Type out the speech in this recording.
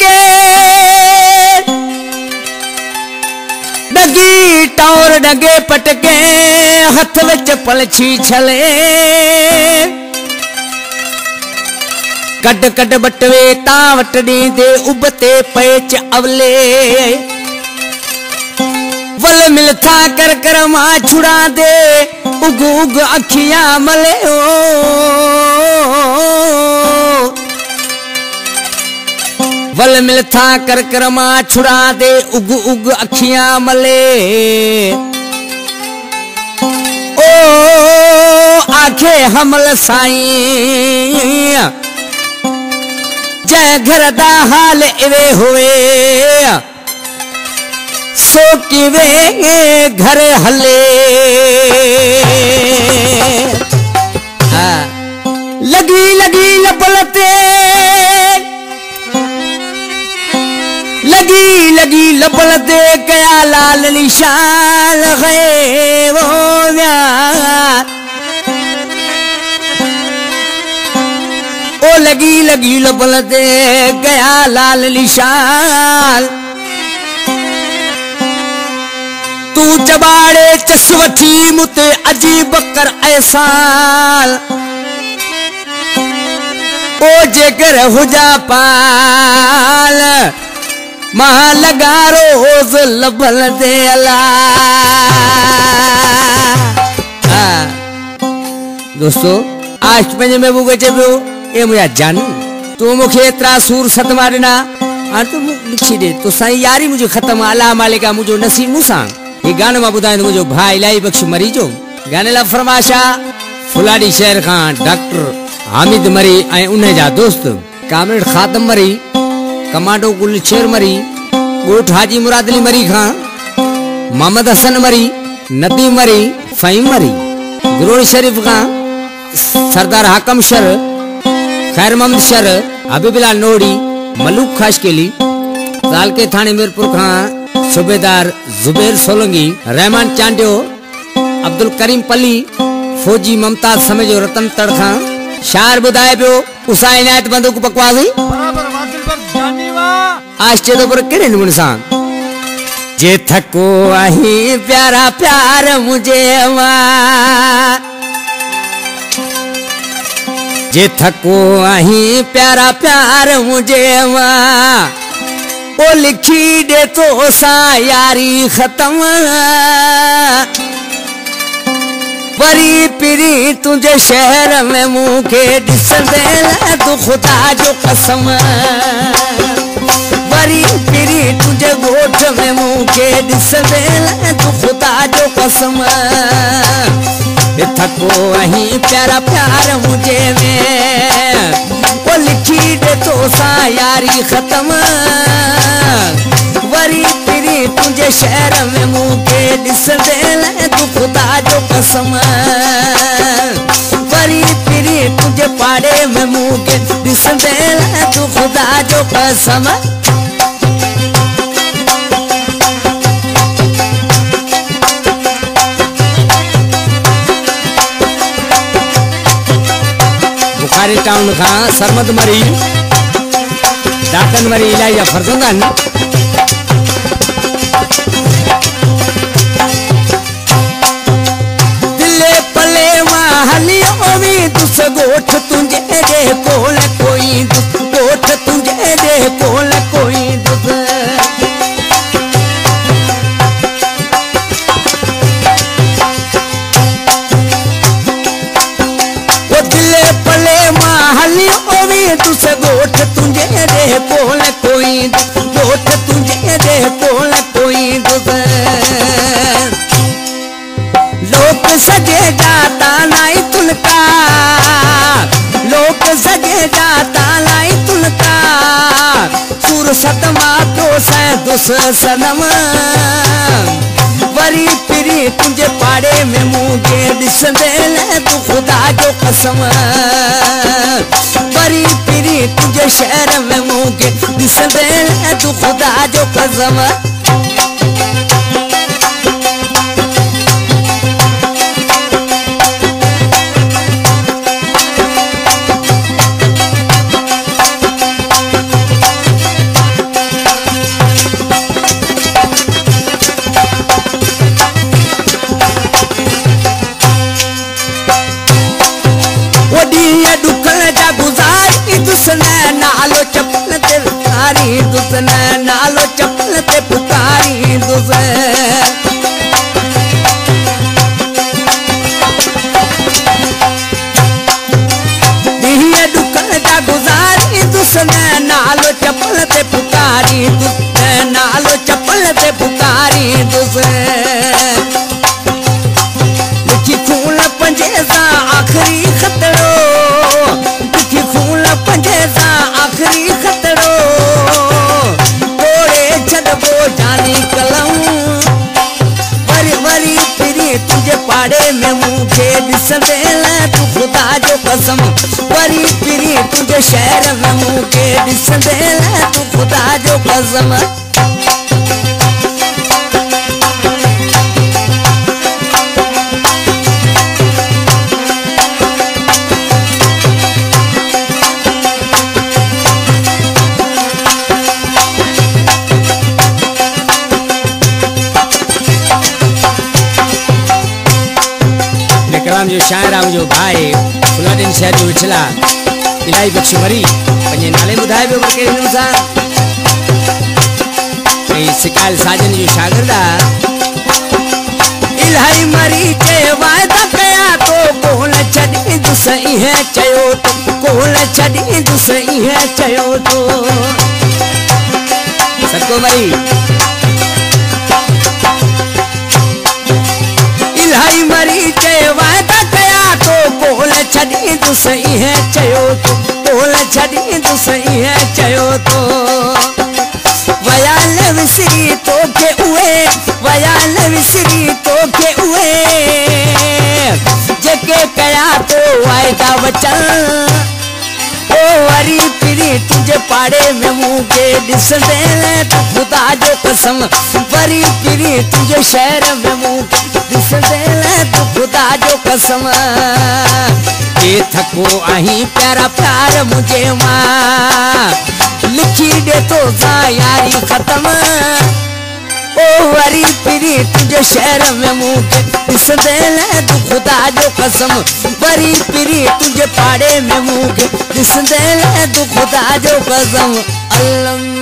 के डगी टौर डगे पटके हथ विच पलछी छले कड कड बटवे ता वटड़ी दे उबते पेच अवले वल मिलथा कर कर मां छुड़ा दे उग उग अखियां मले ओ वल मिलथा कर कर मां छुड़ा दे उग उग अखियां मले ओ आखे हमल साईं जय घर दा हाल इवे हुए सो किवे घर हले लगी लगी लपलते लगी लगी लपलते कया लाल निशान है वो ओ लगी लगी लपलते गया लाल निशान तू चबाड़े चसवठी मुते अजीब कर ऐसाल ओ जेकर हुजा पाल महा लगा रोज लबल दे अला। दोस्तों आज पंज में वो गचे पियो ए मुझा जानू तू मुखे एतरा सूर सत मारना हां तो लिखी दे तो साईं यारी मुझे खत्म अल्लाह मालिका मुझो नसीब मुसा ये गाने में बुधाए तो मुझो भाई इलाही बख्श मरीजो गाने ला फरमाशा फुलाडी शहर खान डॉक्टर हामिद मरी ऐं उन जा दोस्त कामरेड खातम मरी कमांडो गुल शेर मरी गोठ हाजी मुराद अली मरी खान मोहम्मद हसन मरी नबी मरी फहीम मरी गुरोड़ शरीफ खान सरदार हाकम शर खैर मोहम्मद शर हबीबुल्लाह नोड़ी मलूक खाशकेली साल के थाने मीरपुर खान सूबेदार जुबैर सोलंगी रहमान चांडियो अब्दुल करीम पली फौजी ममताज समेजो रतन तड़खा शार बुधाए पियो उसा इनायत बंदूक बकवासी बराबर वाकिल पर जानी वा आज तो पर केड़े नमूने सां जे थको आही प्यारा प्यार मुझे वा जे थको आही प्यारा प्यार मुझे वा ओ लिखी दे तो सा यारी खत्म परी पिरी तुझे शहर में मुँह के डिस दे तू खुदा जो कसम परी पिरी तुझे गोठ में मुँह के डिस दे तू खुदा जो कसम थको अही प्यारा प्यार मुझे में वो लिखी दे तो सा यारी खत्म वरी पिरी तुझे शहर में मुँह के डिस दे तू खुदा जो कसम वरी पिरी तुझे पाड़े में मुँह के डिस दे तू खुदा जो कसम बुखारी टाउन खां सरमद मरी दातन मरी इलाही फरजंदन दिले पले माहलियों में दुस गोठ तुझे दे कोल कोई दुस गोठ तुझे दे कोल कोई दुस तुस गोठ तुझे दे कोल कोई गोठ तुझे दे कोल कोई लोक सजे जाता लाई तुलका लोक सजे जाता लाई तुलका सुर सतमा तो से दुस सनम वरी पिरी तुझे पाड़े में मुँह के डिस दे तू खुदा जो कसम वरी पिरी तुझे शहर में मुँह के डिस दे तू खुदा जो कसम ते पुकारी तुसे दिए दुखन दा गुजारी तुसने नालो चप्पल ते पुकारी तुसे नालो चप्पल ते पुकारी तुसे लिखी खून पंजेसा आखिरी खतरो लिखी खून पंजेसा आखिरी खतरो तोड़े छड़बो जानी कलम वरी वरी फिरी तुझे पाड़े में मुझे दिसदे तू खुदा जो कसम वरी फिरी तुझे शहर में मुझे दिसदे तू खुदा जो कसम जो शायर आहे मुंहिंजो भाई फुलादीन शहर जो विछला इलाही बख़्श मरी पंहिंजे नाले ॿुधाए पियो पर कहिड़े नमूने सां ऐं सिकायल साजन जो शागिर्द आहे इलाही मरी चए वाइदा कया तो कोन छॾींदुसि सही चयो तो कोन छॾींदुसि सही चयो तो सको भाई इलाही मरी चए वाइदा कया तो कोन छॾींदुसि सही चयो तो कोन छॾींदुसि सही चयो तो वयाल विसरी तोखे उहे वयाल विसरी तोखे उहे जेके कया तो वाइदा वचन ओ वरी फिरी तुझे पाड़े में मुझे ॾिसंदे तू खुदा जो कसम वरी फिरी तुझे शहर में मुझे ॾिसंदे तू खुदा जो कसम के थको आहीं प्यारा प्यार मुझे मां लिखी दे तो सा यारी खत्म ओ वरी फिरी तुझे शहर में मुझे ॾिसंदे तू खुदा जो कसम वरी फिरी तुझे पाड़े में मुझे ॾिसंदे तू खुदा जो कसम अल्लाह